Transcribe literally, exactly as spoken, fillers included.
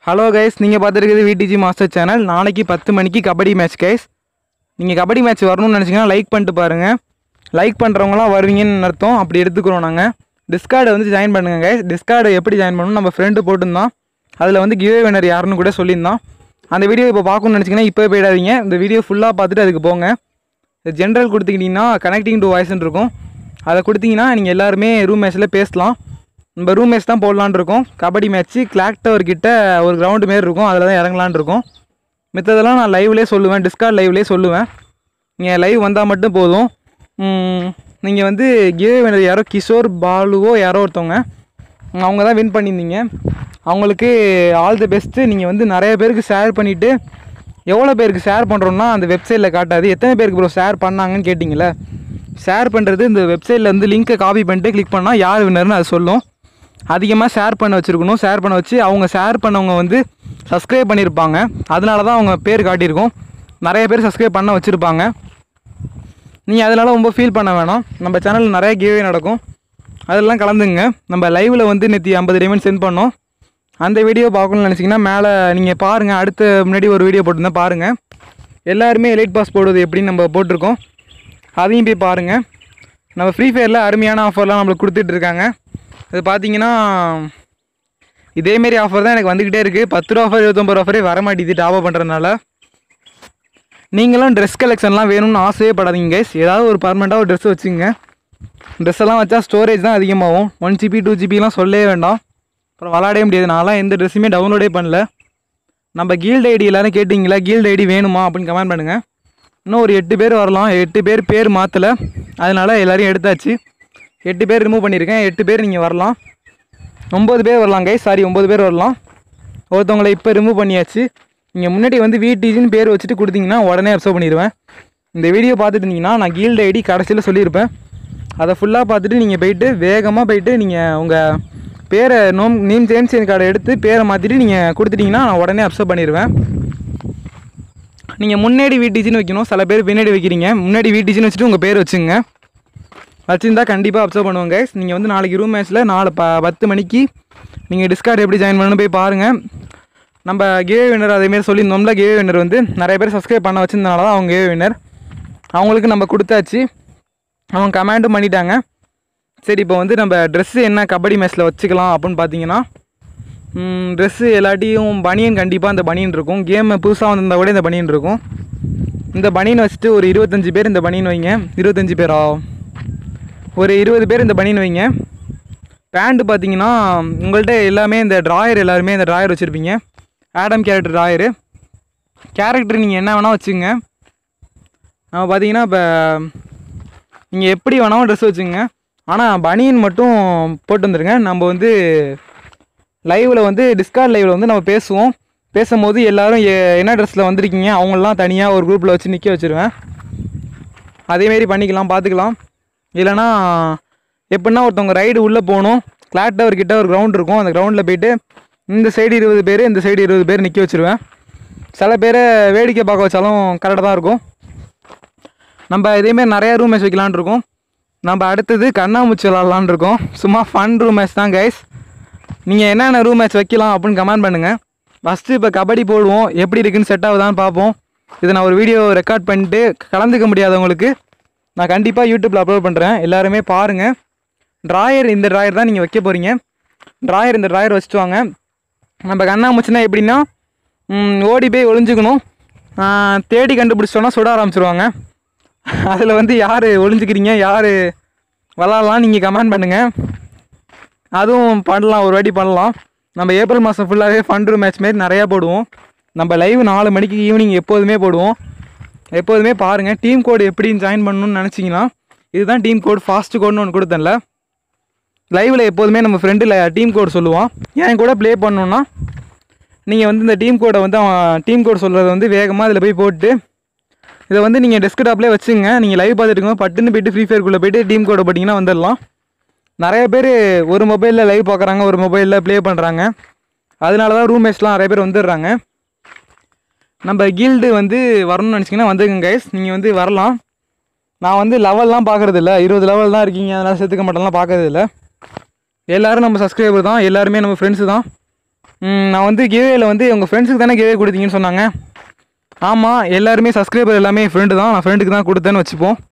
Hello guys, நீங்கள் பார்த்துருக்குது VDG master channel. நாளைக்கு பத்து மணிக்கு கபடி மேட்ச் கைஸ். நீங்கள் கபடி மேட்ச் வரணும்னு நினச்சிங்கன்னா லைக் பண்ணிட்டு பாருங்கள். லைக் பண்ணுறவங்களாம் வருவீங்கன்னு அர்த்தம். அப்படி எடுத்துக்கிறோம் நாங்கள். டிஸ்கார்டை வந்து ஜாயின் பண்ணுங்கள் கைஸ். டிஸ்கார்டை எப்படி ஜாயின் பண்ணணும் நம்ம ஃப்ரெண்டு போட்டுருந்தான். அதில் வந்து கிவ்வே வினர் யாருன்னு கூட சொல்லியிருந்தான். அந்த வீடியோ இப்போ பார்க்கணும்னு நினச்சிங்கன்னா இப்போ போயிடாதீங்க. இந்த வீடியோ ஃபுல்லாக பார்த்துட்டு அதுக்கு போங்க. ஜென்ரல் கொடுத்துக்கிட்டிங்கன்னா கனெக்டிங் டு வாய்ஸ்ன்னு இருக்கும். அதை கொடுத்தீங்கன்னா நீங்கள் எல்லாருமே ரூம் மேட்ச்சில் பேசலாம். நம்ம ரூம் மேட்ச் தான் போடலான்னு இருக்கோம். கபடி மேட்ச்சு கிளாக் டவர் கிட்ட ஒரு கிரவுண்டு மாரி இருக்கும், அதில் தான் இறங்கலான்னு இருக்கோம். மித்ததெல்லாம் நான் லைவ்லேயே சொல்லுவேன், டிஸ்கார்ட் லைவ்லேயே சொல்லுவேன். நீங்கள் லைவ் வந்தால் மட்டும் போதும். நீங்கள் வந்து கிவ்வே வினர் யாரோ கிஷோர் பாலுவோ யாரோ ஒருத்தவங்க, அவங்க தான் வின் பண்ணியிருந்தீங்க. அவங்களுக்கு ஆல் தி பெஸ்ட்டு. நீங்கள் வந்து நிறைய பேருக்கு ஷேர் பண்ணிவிட்டு, எவ்வளோ பேருக்கு ஷேர் பண்ணுறோன்னா அந்த வெப்சைட்டில் காட்டாது. எத்தனை பேருக்கு ப்ரோ ஷேர் பண்ணாங்கன்னு கேட்டிங்களே, ஷேர் பண்ணுறது இந்த வெப்சைட்டில் வந்து லிங்க்கை காப்பி பண்ணிட்டு கிளிக் பண்ணால் யார் வின்னர்னு அது சொல்லும். அதிகமாக ஷேர் பண்ண வச்சுருக்கணும். ஷேர் பண்ண வச்சு அவங்க ஷேர் பண்ணவங்க வந்து சப்ஸ்கிரைப் பண்ணியிருப்பாங்க. அதனால தான் அவங்க பேர் காட்டியிருக்கோம். நிறைய பேர் சப்ஸ்கிரைப் பண்ண வச்சுருப்பாங்க. நீங்கள் அதனால் ரொம்ப ஃபீல் பண்ண வேணாம். நம்ம சேனலில் நிறைய கிவ்வே நடக்கும், அதெல்லாம் கலந்துங்க. நம்ம லைவில் வந்து நேற்று ஐம்பது டைமண்ட் சென்ட் பண்ணோம். அந்த வீடியோ பார்க்கணும்னு நினச்சிங்கன்னா மேலே நீங்கள் பாருங்கள். அடுத்த முன்னாடி ஒரு வீடியோ போட்டிருந்தேன் பாருங்கள். எல்லாருமே எலைட் பாஸ் போடுவது எப்படின்னு நம்ம போட்டிருக்கோம், அதையும் போய் பாருங்கள். நம்ம ஃப்ரீ ஃபயரில் அருமையான ஆஃபர்லாம் நம்மளுக்கு கொடுத்துட்ருக்காங்க. அது பார்த்தீங்கன்னா இதேமாரி ஆஃபர் தான் எனக்கு வந்துக்கிட்டே இருக்குது. பத்து ரூபா ஆஃபர் இருபத்தொம்பது ஆஃபரே வர மாட்டேது டாப் பண்ணுறதுனால. நீங்களும் ட்ரெஸ் கலெக்ஷன்லாம் வேணும்னு ஆசையே படாதீங்க கைஸ். ஏதாவது ஒரு பர்மனெண்ட்டாக ஒரு ட்ரெஸ் வச்சுங்க. ட்ரெஸ்ஸெல்லாம் வச்சா ஸ்டோரேஜ் தான் அதிகமாகும். ஒன் ஜிபி டூ ஜிபிலாம் சொல்லவே வேண்டாம், அப்புறம் விளாடவே முடியாது. நான்லாம் எந்த ட்ரெஸ்ஸுமே டவுன்லோடே பண்ணல. நம்ம கீல்டு ஐடி எல்லோரும் கேட்டிங்களா, கீல்டு ஐடி வேணுமா அப்படின்னு கமெண்ட் பண்ணுங்கள். இன்னும் ஒரு எட்டு பேர் வரலாம். எட்டு பேர் பேர் மாற்றலை, அதனால் எல்லோரையும் எடுத்தாச்சு. எட்டு பேர் ரிமூவ் பண்ணியிருக்கேன். எட்டு பேர் நீங்கள் வரலாம். ஒம்பது பேர் வரலாம் கைஸ், சாரி ஒம்பது பேர் வரலாம். ஒருத்தவங்களை இப்போ ரிமூவ் பண்ணியாச்சு. நீங்கள் முன்னாடி வந்து விடிஜின்னு பேர் வச்சுட்டு கொடுத்தீங்கன்னா உடனே அப்சர்வ் பண்ணிடுவேன். இந்த வீடியோ பார்த்துட்டு இருந்தீங்கன்னா நான் கீல்டு ஐடி கடைசியில் சொல்லியிருப்பேன். அதை ஃபுல்லாக பார்த்துட்டு நீங்கள் போயிட்டு வேகமாக போயிட்டு நீங்கள் உங்கள் பேரை நோம் நேம் சேஞ்ச் கார்டை எடுத்து பேரை மாற்றிட்டு நீங்கள் கொடுத்துட்டிங்கன்னா நான் உடனே அப்சர்வ் பண்ணிடுவேன். நீங்கள் முன்னாடி விடிஜின்னு வைக்கணும். சில பேர் பின்னாடி வைக்கிறீங்க. முன்னாடி விடிஜின்னு வச்சுட்டு உங்கள் பேர் வச்சுங்க. வச்சுருந்தா கண்டிப்பாக அப்சர்வ் பண்ணுவோம் கைஸ். நீங்கள் வந்து நாளைக்கு ரூம் மேட்ச்சில் நாலு ப பத்து மணிக்கு நீங்கள் டிஸ்கார்ட் எப்படி ஜாயின் பண்ணணும் போய் பாருங்கள். நம்ம கிவ்வே வின்னர் அதேமாரி சொல்லியிருந்தோம்ல, கிவ்வே வின்னர் வந்து நிறைய பேர் சப்ஸ்கிரைப் பண்ண வச்சுருந்தனால தான் அவங்க கிவ்வே வின்னர். அவங்களுக்கு நம்ம கொடுத்தாச்சு, அவங்க கமெண்ட்டும் பண்ணிட்டாங்க. சரி, இப்போ வந்து நம்ம ட்ரெஸ்ஸு என்ன கபடி மேட்ச்சில் வச்சுக்கலாம் அப்படின்னு பார்த்தீங்கன்னா, ட்ரெஸ்ஸு எல்லாட்டியும் பனியன், கண்டிப்பாக அந்த பனியன் இருக்கும். கேமு புதுசாக வந்திருந்தால் கூட இந்த பனியன் இருக்கும். இந்த பனியன் வச்சுட்டு ஒரு இருபத்தஞ்சி பேர் இந்த பனியன் வைங்க. இருபத்தஞ்சி பேரா ஒரு இருபது பேர் இந்த பனியன் வைங்க. பேண்ட்டு பார்த்தீங்கன்னா உங்கள்கிட்ட எல்லாமே இந்த ட்ராயர், எல்லாருமே இந்த ட்ராயர் வச்சுருப்பீங்க. Adam character drawer. கேரக்டர் நீங்கள் என்ன வேணால் வச்சுங்க. நம்ம பார்த்தீங்கன்னா இப்போ நீங்கள் எப்படி வேணாலும் ட்ரெஸ் வச்சுங்க. ஆனால் பனியன் மட்டும் போட்டு வந்துடுங்க. நம்ம வந்து லைவில் வந்து டிஸ்கார்ட் லைவில் வந்து நம்ம பேசுவோம். பேசும்போது எல்லோரும் என்ன ட்ரெஸ்ஸில் வந்திருக்கீங்க அவங்களெலாம் தனியாக ஒரு குரூப்பில் வச்சு நிற்க வச்சுருவேன். அதேமாரி பண்ணிக்கலாம், பார்த்துக்கலாம். இல்லைனா எப்படின்னா ஒருத்தவங்க ரைடு உள்ளே போகணும். கிளாக் டவர் கிட்ட ஒரு கிரவுண்ட் இருக்கும். அந்த கிரவுண்டில் போய்ட்டு இந்த சைடு இருபது பேர், இந்த சைடு இருபது பேர் நிற்க வச்சுருவேன். சில பேரை வேடிக்கை பார்க்க வச்சாலும் கரெக்டாக தான் இருக்கும். நம்ம இதேமாரி நிறையா ரூம் மேட்ச் வைக்கலான் இருக்கோம். நம்ம அடுத்தது கண்ணாமூச்சி விளாட்லான் இருக்கோம். சும்மா ஃபன் ரூம் மேட்ச் தான் கைஸ். நீங்கள் என்னென்ன ரூம் மேட்ச் வைக்கலாம் அப்படின்னு கமெண்ட் பண்ணுங்கள். ஃபஸ்ட்டு இப்போ கபடி போடுவோம், எப்படி இருக்குன்னு செட் ஆகுதான்னு பார்ப்போம். இதை நான் ஒரு வீடியோ ரெக்கார்ட் பண்ணிட்டு கலந்துக்க முடியாதவங்களுக்கு நான் கண்டிப்பாக யூடியூப்பில் அப்லோட் பண்ணுறேன். எல்லாருமே பாருங்கள். ட்ராயர் இந்த ட்ராயர் தான் நீங்கள் வைக்க போகிறீங்க. ட்ராயர் இந்த ட்ராயர் வச்சுட்டு வாங்க. நம்ம கண்ணாமூச்சினா எப்படின்னா ஓடி போய் ஒளிஞ்சிக்கணும். தேடி கண்டுபிடிச்சோன்னா சுட ஆரம்பிச்சிருவாங்க. அதில் வந்து யார் ஒளிஞ்சிக்கிறீங்க, யார் விளாட்லாம் நீங்கள் கமெண்ட் பண்ணுங்கள். அதுவும் பண்ணலாம், ஒரு வாட்டி பண்ணலாம். நம்ம ஏப்ரல் மாதம் ஃபுல்லாகவே ஃபன் ரூம் மேட்ச் மாரி நிறையா போடுவோம். நம்ம லைவ் நாலு மணிக்கு ஈவினிங் எப்போதுமே போடுவோம். எப்போதுமே பாருங்கள். டீம் கோடு எப்படின்னு ஜாயின் பண்ணணும்னு நினச்சிங்கன்னா இதுதான் டீம் கோடு. ஃபாஸ்ட்டு கோடுன்னு ஒன்று கொடுத்தேன்ல, லைவில் எப்போதுமே நம்ம ஃப்ரெண்டில் டீம் கோடு சொல்லுவான். என் கூட ப்ளே பண்ணணுன்னா நீங்கள் வந்து இந்த டீம் கோடை வந்து அவன் டீம் கோடு சொல்கிறத வந்து வேகமாக இதில் போய் போட்டு இதை வந்து நீங்கள் டெஸ்க்டாப்லேயே வச்சுங்க. நீங்கள் லைவ் பார்த்துட்டு இருக்கும்போது பட்டுன்னு போய்ட்டு ஃப்ரீ ஃபயருக்குள்ளே போய்ட்டு டீம் கோடை போட்டிங்கன்னா வந்துடலாம். நிறைய பேர் ஒரு மொபைலில் லைவ் பார்க்குறாங்க, ஒரு மொபைலில் ப்ளே பண்ணுறாங்க. அதனால தான் ரூம் மேட்ச்லாம் நிறைய பேர் வந்துடுறாங்க. நம்ம கீல்டு வந்து வரணும்னு நினச்சிங்கன்னா வந்துருங்க கைஸ். நீங்கள் வந்து வரலாம். நான் வந்து லெவல்லாம் பார்க்குறது இல்லை, இருபது லெவல் தான் இருக்கீங்க அதனால் சேர்த்துக்க மாட்டேன்லாம் பார்க்கறது இல்லை. எல்லோரும் நம்ம சப்ஸ்கிரைபர் தான், எல்லாருமே நம்ம ஃப்ரெண்ட்ஸு தான். நான் வந்து கிவேயில் வந்து உங்கள் ஃப்ரெண்ட்ஸுக்கு தானே கிவே கொடுத்தீங்கன்னு சொன்னாங்க. ஆமாம், எல்லாருமே சப்ஸ்கிரைபர் எல்லாமே ஃப்ரெண்டு தான், நான் ஃப்ரெண்டுக்கு தான் கொடுத்தேன்னு வச்சுப்போம்.